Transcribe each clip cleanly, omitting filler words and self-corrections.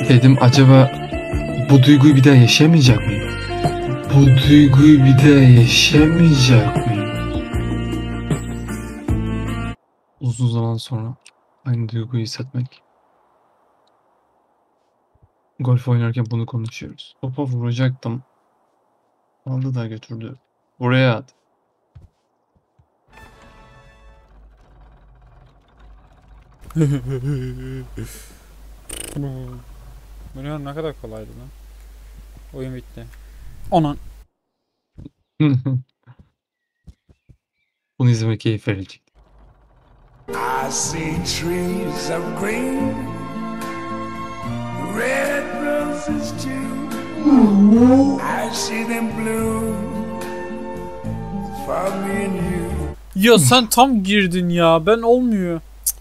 Dedim acaba bu duyguyu bir daha yaşamayacak mıyım? Bu duyguyu bir daha yaşamayacak mıyım? Uzun zaman sonra aynı duyguyu hissetmek. Golf oynarken bunu konuşuyoruz. Topa vuracaktım. Aldı da götürdü. Buraya at. Bu ne kadar kolaydı lan. Oyun bitti. Onun. Bunu izlemek keyif verecek. I see trees of green, red roses too. I see them bloom for me and you. Ya sen tam girdin ya. Ben olmuyor.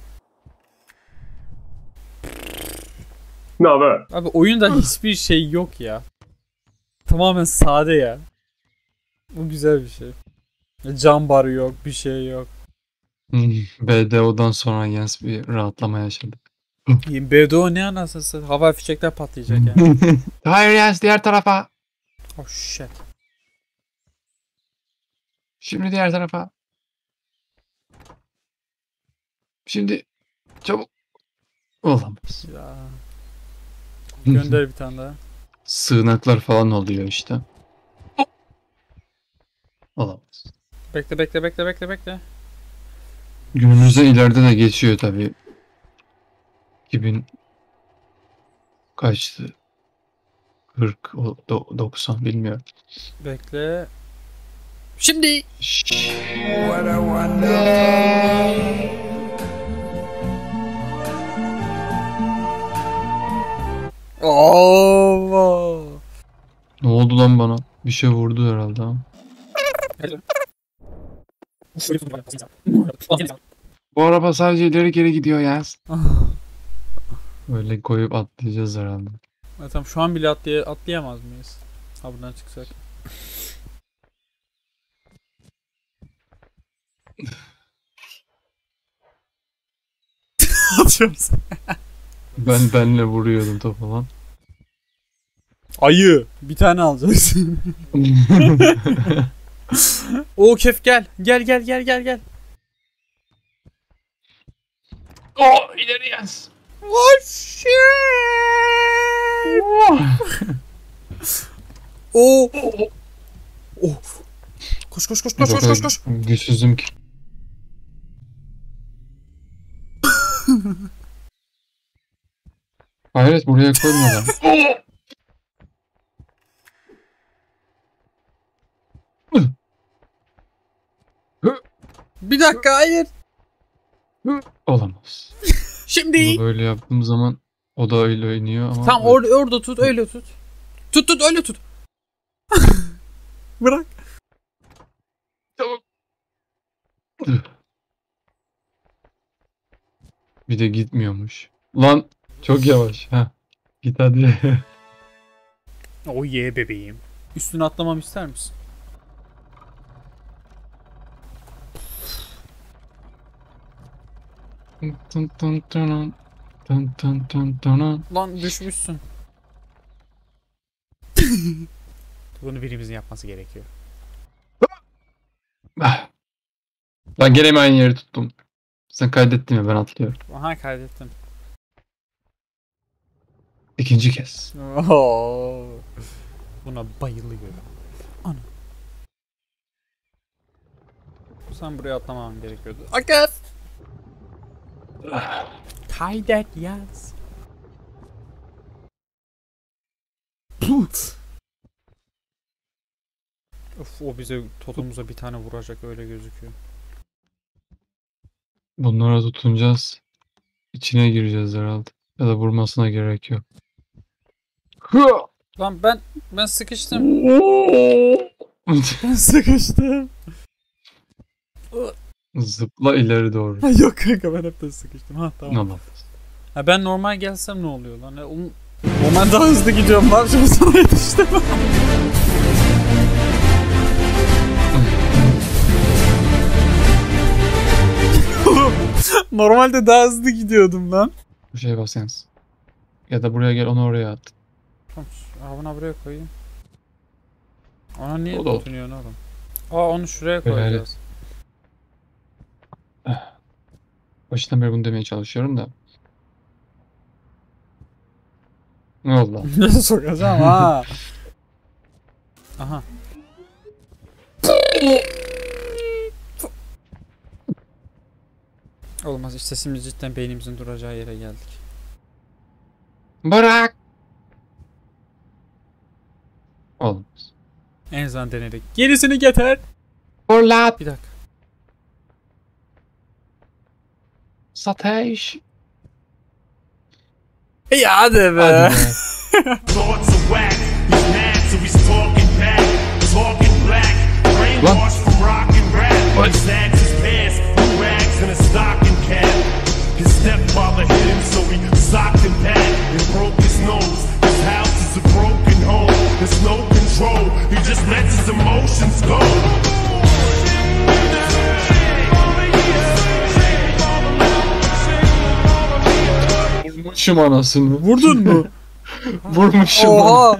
Ne haber? Abi oyunda hiçbir şey yok ya. Tamamen sade ya. Bu güzel bir şey. Can barı yok, bir şey yok. BDO'dan sonra Jens bir rahatlama yaşadı. BDO ne anasını? Hava fişekler patlayacak yani. Hayır Jens, diğer tarafa. Oh shit. Şimdi diğer tarafa. Şimdi çabuk. Olamaz. Ya. Gönder bir tane daha. Sığınaklar falan oluyor işte. Olamaz. Bekle. Günümüzden ileride de geçiyor tabii. 2000 kaçtı? 40, 90 bilmiyorum. Bekle. Şimdi. What a wonderful Oo. Ne oldu lan bana? Bir şey vurdu herhalde ama. Bu araba sadece ileri geri gidiyor Jens. Öyle koyup atlayacağız herhalde. Tamam şu an bile atlayamaz mıyız? Ha buradan çıksak. Atıyoruz. Benle vuruyordum top falan. Ayı. Bir tane alacaksın. O Kef gel. Gel. Oh, ileri Jens. Oh shit. Oh. Oh. Koş. Güçsüzüm ki. Hayret, buraya koymadan. Bir dakika hayır. Olamaz. Şimdi. Bunu böyle yaptığım zaman o da öyle iniyor ama... Tam orada tut, öyle tut. Tut öyle tut. Bırak. Tamam. Bir de gitmiyormuş. Lan çok yavaş. Ha. Git hadi. Oh yeah bebeğim. Üstüne atlamamı ister misin? Lan düşmüşsün. Bunu birimizin yapması gerekiyor. Ben gene aynı yeri tuttum. Sen kaydettin mi? Ben atlıyorum. Aha kaydettim. İkinci kez. Oo. Buna bayılıyorum. Ana. Sen buraya atlamam gerekiyordu. Akif! Kaydet yaz. Of, o bize totumuza bir tane vuracak öyle gözüküyor. Bunlara tutunacağız. İçine gireceğiz herhalde. Ya da vurmasına gerek yok. Lan ben sıkıştım. Ben sıkıştım. Zıpla ileri doğru. Ha, yok kanka ben hep de sıkıştım. Ha tamam. Tamam. Ha, ben normal gelsem ne oluyor lan? Normal daha hızlı gidiyorum. Ne yapacağım sana yetiştim. Normalde daha hızlı gidiyordum lan. Bir şey bas Jens. Ya da buraya gel, onu oraya at. Tamam. Avına buraya koyayım. Ona niye O da olur. tutunuyorsun oğlum? Aa onu şuraya Böyle koyacağız. Başından beri bunu demeye çalışıyorum da. Ne oldu lan? Ne sokacağım ha? Aha. Olmaz işte şimdi cidden beynimizin duracağı yere geldik. Bırak! Olmaz. En azından denedik. Gerisini getir. Fırlat! Bir dakika. Satış! Ya hadi be. Hadi be. Thoughts are whack. He's mad, so he's talking back, talking black. Brainwashed from rock and rap. He sags his pants, blue rags, and a stocking cap. His stepfather hit him, so he socked him back and broke his nose. His house is a broken home. There's no control. He just lets his emotions go. Vurmuşum anasını. Vurdun mu? Vurmuşum. Oha.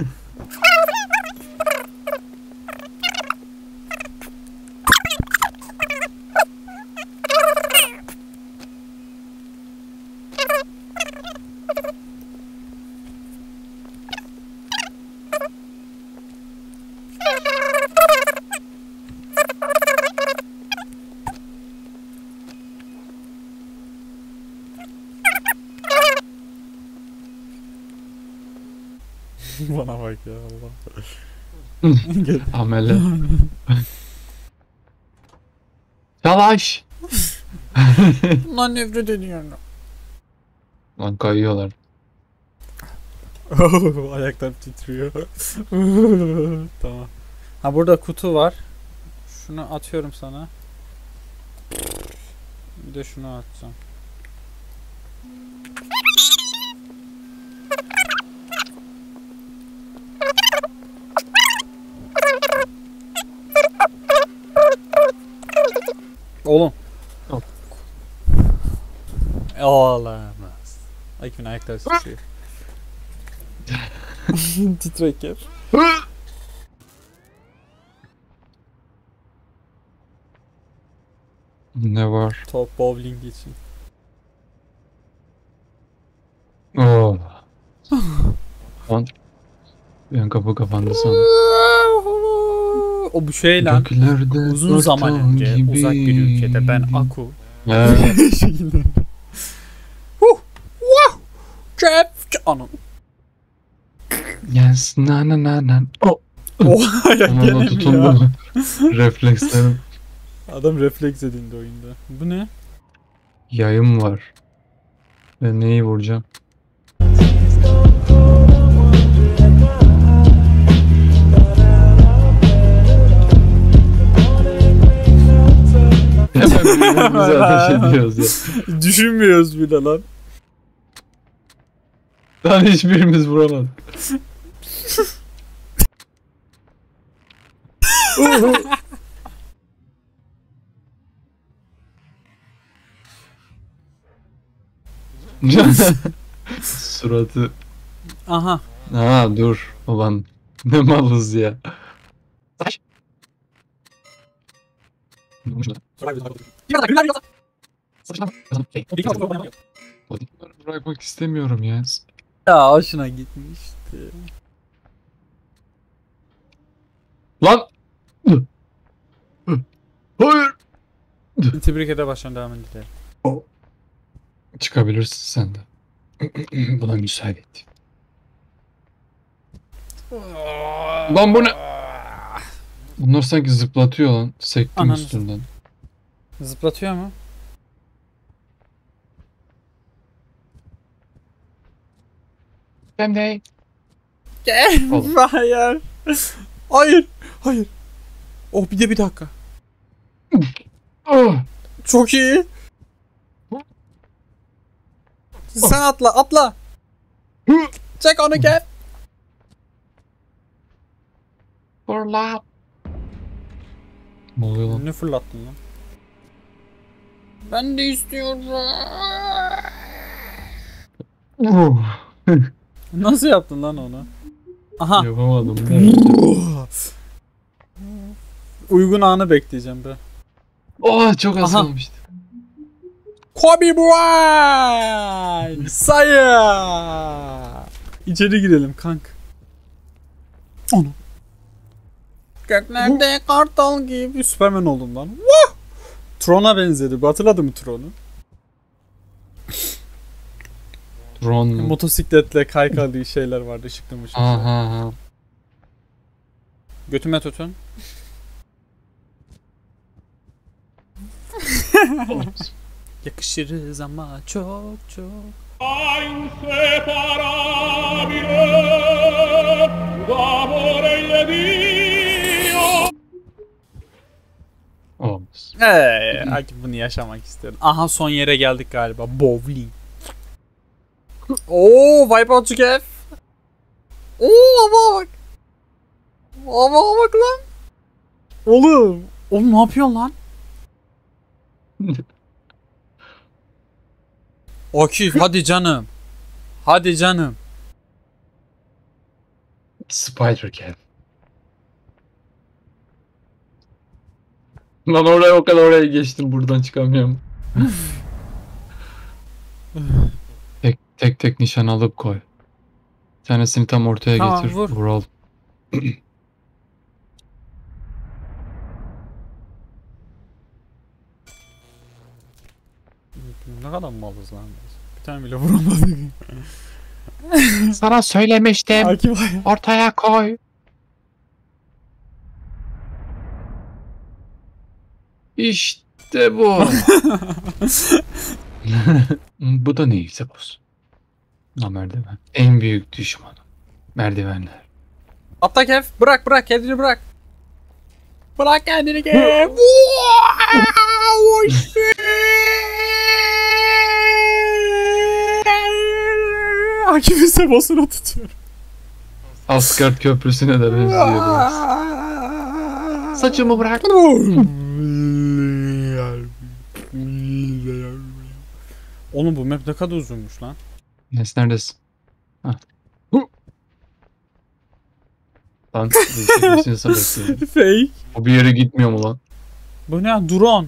Bana bak ya Allah. Gel. Amele. Yavaş. Lan nefret ediyorum. Lan kayıyorlar. Ayaklarım titriyor. Tamam. Ha burada kutu var. Şunu atıyorum sana. Bir de şunu atacağım. Oğlum. Al. Olamaz. Akif'in ayakları titriyor. Titrek yer. Ne var? Top bowling için. Oh. Lan. Ben kapı kapandı sandım. O bu şey lan. Göklerde Uzun zaman örtün önce gibi. uzak bir ülkede ben Aku. Evet. şekilde. Wah! Trap! Anam. Yes, na na na na. Oh. Oha ya Aman gene mi ya? tutundum. Reflekslerim. Adam refleks edindi oyunda. Bu ne? Yayım var. Ben neyi vuracağım? Hemen birbirimize ateş ediyoruz ya. Düşünmüyoruz bile lan. Lan hiçbirimiz vuramadık. Suratı. Aha. Ha dur ulan. Ne malız ya. Bırakmak istemiyorum ya. Ya hoşuna gitmişti. Lan! Hayır! Tebrik eder baştan devam edelim. Çıkabilirsin sen de. Buna müsaade et. Lan bu ne? Bunlar sanki zıplatıyor lan. Sektim Ananı üstünden. Zıplatıyor mu? Hem de. Gel. Oğlum. Hayır. Hayır. Hayır. Oh bir de bir dakika. Oh! Çok iyi. Sen atla atla. Çek onu gel. Fırlat. Ne oluyor lan? Ne fırlattın lan? Ben de istiyorum. Oh! Nasıl yaptın lan onu? Aha. Yapamadım. Uygun anı bekleyeceğim be. Oh çok az Aha. kalmıştı. Kobe Bryant! Sayı! İçeri girelim kank. Onu. Göklerde kartal gibi Superman oldum lan. Woo! Tron'a benzedi. Hatırladın mı Tron'u? Drone mu? Motosikletle kaykalı şeyler vardı ışıklı mışıklı. Aha. Götüme tutun. Yakışırız ama çok çok. Olmaz. Belki bunu yaşamak istiyorum. Aha son yere geldik galiba. Bowling. Oo, Wipeout Kev. Oo, hava bak. Hava bak lan. Oğlum. Oğlum ne yapıyorsun lan? Akif hadi canım. Hadi canım. Spider-Cat. Lan oraya o kadar oraya geçtim buradan çıkamıyorum. tek nişan alıp koy. Bir tanesini tam ortaya Tamam, getir. vur. Vuralım. Ne kadar malız lan biz. Bir tane bile vuramadık. Sana söylemiştim. Akif Ortaya koy. İşte bu. Bu da neyse boz. Ha, merdiven. En büyük düşmanım. Merdivenler. Atla Kev. Bırak kendini bırak. Bırak kendini Kev. Akif'in sebasını tutuyor. Asgard Köprüsü'ne de benziyor. Saçımı bırak. Oğlum bu map ne kadar uzunmuş lan. Nes neredesin? Hah. Lan değiştirmesini sabırsızım. Fake. O bir yere gitmiyor mu lan? Bu ne ya? Drone.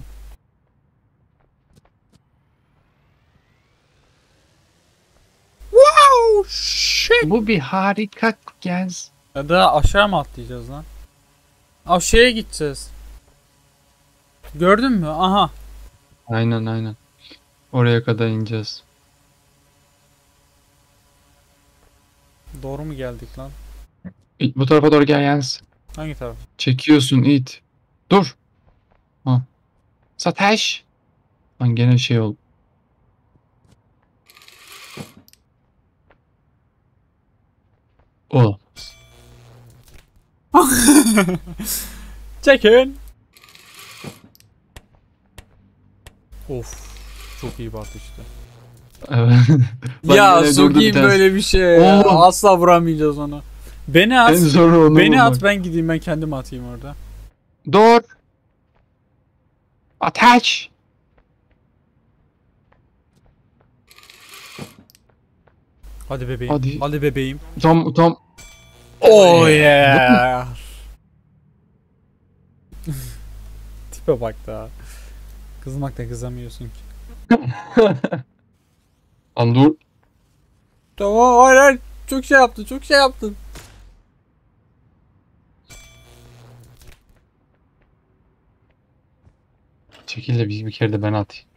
Wow shit. Bu bir harika gez. Ya da aşağı mı atlayacağız lan? Aşağıya gideceğiz. Gördün mü? Aha. Aynen. Oraya kadar ineceğiz. Doğru mu geldik lan? İt bu tarafa doğru gel Yens. Hangi taraf? Çekiyorsun it. Dur. Ha. Sateş. Lan gene şey oldu. O. Çekin. Of. Çok iyi baktı işte. Evet. Lan Ya gene durdu bir sokayım tanesi. böyle bir şey ya. Oğlum. Asla vuramayacağız onu. Beni at. En zoru onu Beni bulmak. at ben gideyim ben kendim atayım orada. Dur. Ateş. Hadi bebeğim. Hadi. Hadi bebeğim. Tam. Oh yeah. Tipe bak daha. Kızmak da kızamıyorsun ki. Lan dur. Tamam hayır. Çok şey yaptın. Çekil de bir kere de ben atayım.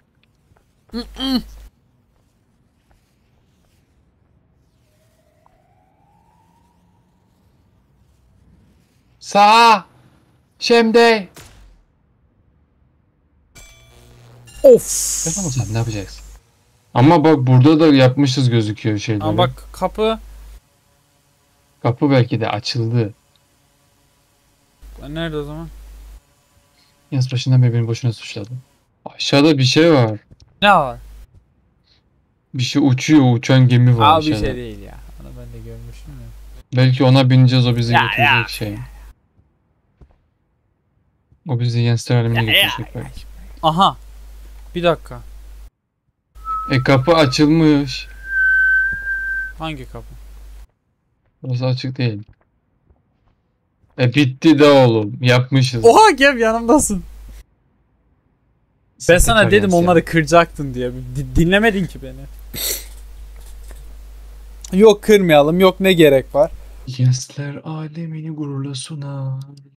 Sağa. Şimdi. Of. Yapamazsam ne yapacaksın? Ama bak burada da yapmışız gözüküyor şeyleri. Ama bak kapı. Kapı belki de açıldı. Nerede o zaman? Yaz başından beri beni boşuna suçladın. Aşağıda bir şey var. Ne var? Bir şey uçuyor. Uçan gemi var Abi bir aşağıda. şey değil ya. Onu ben de görmüştüm ya. Belki ona bineceğiz. O bizi Ya, götürecek ya. şey. O bizi Yenster alemine götürecek belki. Aha. Bir dakika. Kapı açılmış. Hangi kapı? Burası açık değil. Bitti de oğlum. Yapmışız. Oha Kev yanımdasın. Ben sana Sekreter dedim gelsin. onları kıracaktın diye. Dinlemedin ki beni. Yok kırmayalım. Yok ne gerek var. Yesler alemini gururla sunar.